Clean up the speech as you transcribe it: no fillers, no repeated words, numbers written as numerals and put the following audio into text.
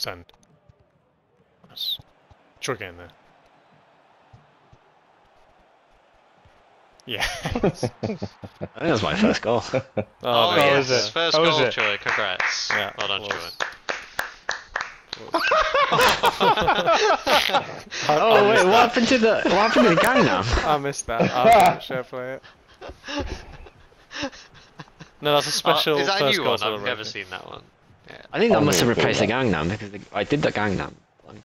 Send. Nice. Try getting there. Yeah. I think that was my first goal. Oh, there yes, it is. first How goal, was it? Choi. Congrats. Yeah, well done, it Choi. was. Oh wait, what happened to the Gangnam? I missed that. I was share play it. No, that's a special is that a first new goal one? I've celebration. never seen that one. Yeah. I think that must have replaced the Gangnam because I did the Gangnam.